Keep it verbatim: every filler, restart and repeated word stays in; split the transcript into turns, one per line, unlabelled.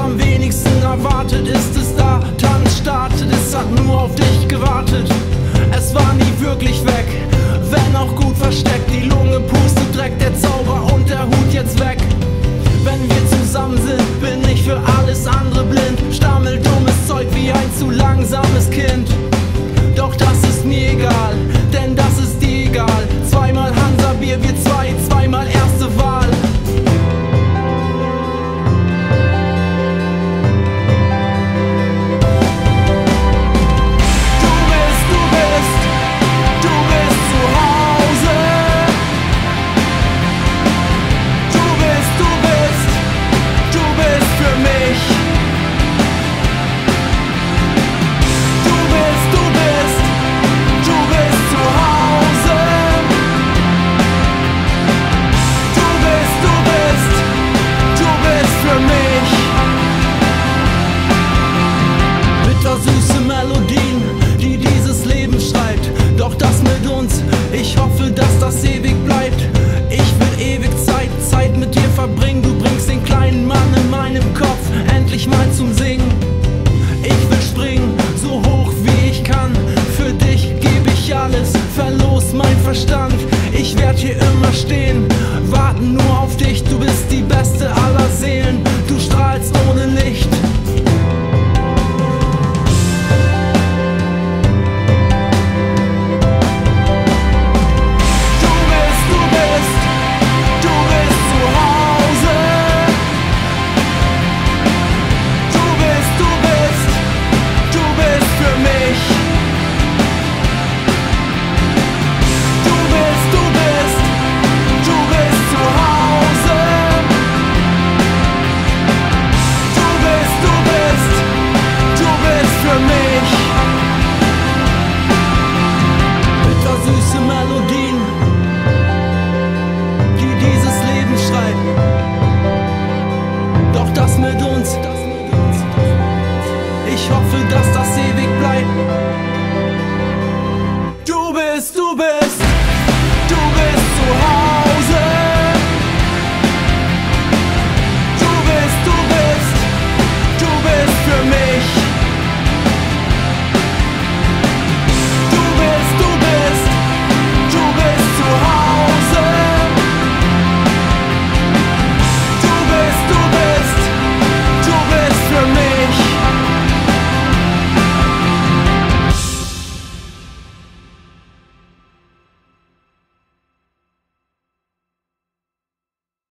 am wenigsten erwartet, ist es da. Tanz startet, es hat nur auf dich gewartet. Es war nie wirklich weg, wenn auch gut versteckt. Die Lunge pustet Dreck, der Zauber und der Hut jetzt weg. Wenn wir zusammen sind, bin ich für alles andere blind. Stammel dummes Zeug wie ein zu langsames Kind. Doch das ist mir egal, denn das ist dir egal. Zweimal Hansa-Bier, wir